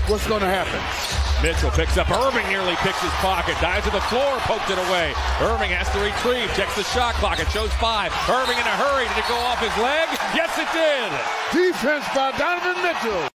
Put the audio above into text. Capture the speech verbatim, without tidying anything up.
what's going to happen. Mitchell picks up Irving, nearly picks his pocket, dives to the floor, poked it away. Irving has to retrieve, checks the shot clock, it shows five. Irving in a hurry, did it go off his leg? Yes, it did! Defense by Donovan Mitchell.